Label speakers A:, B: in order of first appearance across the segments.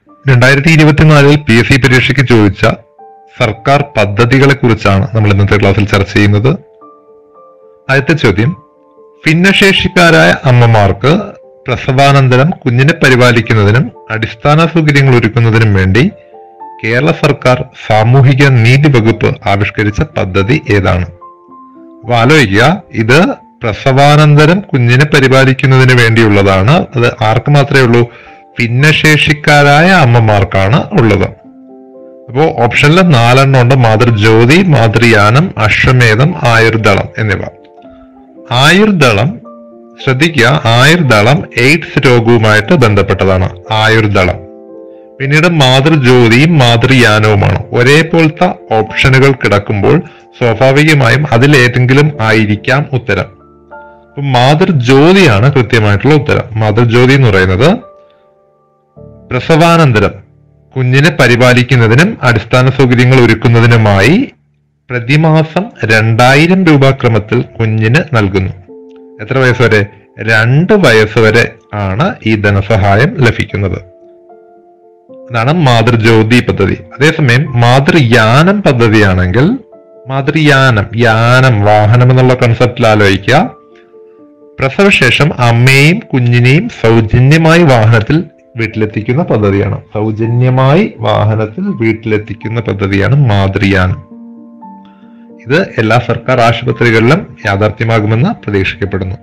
A: 2024 PSC പരീക്ഷയ്ക്ക് ചോദിച്ച സർക്കാർ പദ്ധതികളെ കുറിച്ചാണ് നമ്മൾ ഇന്നത്തെ ക്ലാസ്സിൽ ചർച്ച ചെയ്യുന്നത്. ആദ്യത്തെ ചോദ്യം, ഭിന്നശേഷിക്കാരായ അമ്മമാർക്ക് പ്രസവാനന്തരം കുഞ്ഞിനെ പരിപാലിക്കുന്നതിനും അടിസ്ഥാന സൗകര്യങ്ങൾ ഒരുക്കുന്നതിനും വേണ്ടി കേരള സർക്കാർ സാമൂഹിക നീതി വകുപ്പ് ആവിഷ്കരിച്ച പദ്ധതി ഏതാണ്? അപ്പൊ ആലോചിക്കുക, ഇത് പ്രസവാനന്തരം കുഞ്ഞിനെ പരിപാലിക്കുന്നതിന് വേണ്ടിയുള്ളതാണ്. അത് ആർക്ക് മാത്രമേ ഉള്ളൂ? ഭിന്നശേഷിക്കാരായ അമ്മമാർക്കാണ് ഉള്ളത്. അപ്പോ ഓപ്ഷനിൽ 4 ഉണ്ട്: മാതൃജ്യോതി, മാതൃയാനം, അശ്വമേധം, ആയുർദളം എന്നിവ. ആയുർദളം ശ്രദ്ധിക്കുക, ആയുർദളം എയ്ഡ്സ് രോഗവുമായിട്ട് ബന്ധപ്പെട്ടതാണ്. ആയുർദളം. പിന്നീട് മാതൃജ്യോതിയും മാതൃയാനവുമാണ്. ഒരേപോലത്തെ ഓപ്ഷനുകൾ കിടക്കുമ്പോൾ സ്വാഭാവികമായും അതിലേതെങ്കിലും ആയിരിക്കാം ഉത്തരം. അപ്പൊ മാതൃജ്യോതിയാണ് കൃത്യമായിട്ടുള്ള ഉത്തരം. മാതൃജ്യോതി എന്ന് പറയുന്നത് പ്രസവാനന്തരം കുഞ്ഞിനെ പരിപാലിക്കുന്നതിനും അടിസ്ഥാന സൗകര്യങ്ങൾ ഒരുക്കുന്നതിനുമായി പ്രതിമാസം 2000 രൂപ ക്രമത്തിൽ കുഞ്ഞിന് നൽകുന്നു. എത്ര വയസ്സ് വരെ? 2 വയസ്സ് വരെ ആണ് ഈ ധനസഹായം ലഭിക്കുന്നത്. അതാണ് മാതൃജ്യോതി പദ്ധതി. അതേസമയം മാതൃയാനം പദ്ധതിയാണെങ്കിൽ, മാതൃയാനം, യാനം, വാഹനം എന്നുള്ള കൺസെപ്റ്റിൽ ആലോചിക്കുക. പ്രസവശേഷം അമ്മയെയും കുഞ്ഞിനെയും സൗജന്യമായി വാഹനത്തിൽ വീട്ടിലെത്തിക്കുന്ന പദ്ധതിയാണ്. സൗജന്യമായി വാഹനത്തിൽ വീട്ടിലെത്തിക്കുന്ന പദ്ധതിയാണ് മാതൃയാനം. ഇത് എല്ലാ സർക്കാർ ആശുപത്രികളിലും യാഥാർത്ഥ്യമാകുമെന്ന് പ്രതീക്ഷിക്കപ്പെടുന്നു.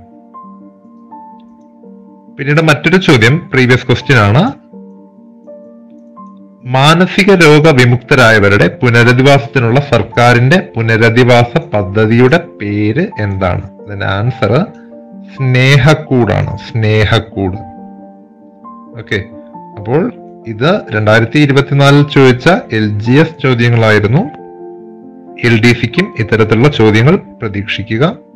A: പിന്നീട് മറ്റൊരു ചോദ്യം പ്രീവിയസ് ക്വസ്റ്റ്യൻ ആണ്. മാനസിക രോഗ വിമുക്തരായവരുടെ പുനരധിവാസത്തിനുള്ള സർക്കാരിന്റെ പുനരധിവാസ പദ്ധതിയുടെ പേര് എന്താണ്? അതിന്റെ ആൻസർ സ്നേഹക്കൂടാണ്. സ്നേഹക്കൂട്. ഓക്കെ, അപ്പോൾ ഇത് 2024 ചോദിച്ച LGS ചോദ്യങ്ങളായിരുന്നു. LDCക്കും ഇത്തരത്തിലുള്ള ചോദ്യങ്ങൾ പ്രതീക്ഷിക്കുക.